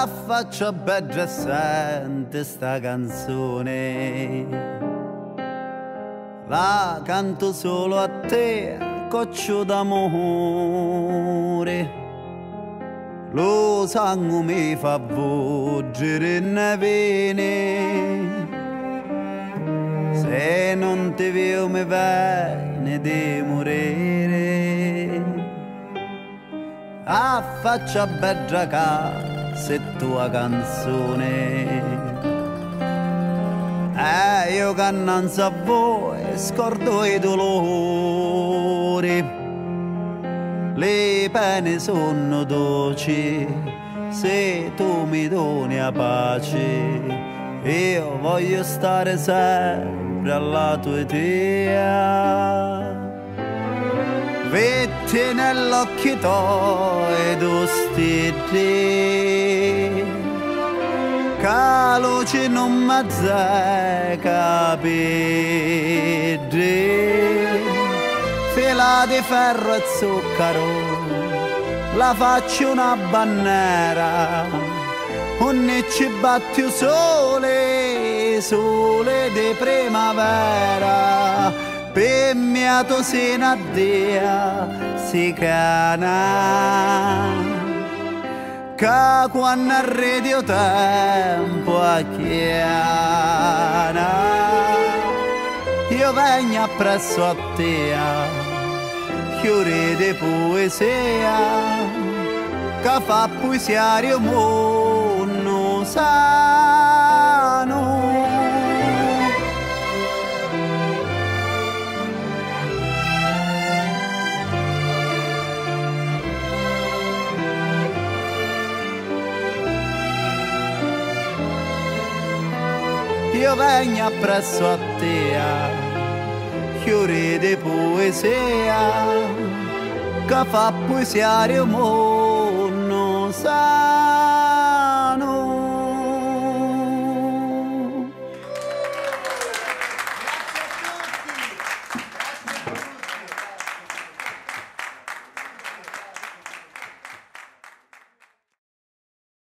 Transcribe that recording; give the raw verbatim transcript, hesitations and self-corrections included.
affaccia bella e sente sta canzone, la canto solo a te, coccio d'amore. Lo sangue mi fa volgere in vene, se non ti vedo mi viene di morire. Affaccia bella ca se tua canzone, e io che non so a voi scordo i dolori. Le pene sono dolci se tu mi doni la pace, io voglio stare sempre alla tua idea. Vetti nell'occhio tuoi tu stili, che luce non mi zai capire. Fila di ferro e zucchero, la faccio una bandiera, ogni ci batte il sole, sole di primavera, per mia tu sei una dea, si cana, che quando arredio tempo a chiana, io vengo appresso a te, chiuri di poesia, che fa poesia il mondo sano. Io vengo appresso a te, chiuri di poesia, che fa poesia il mondo sa.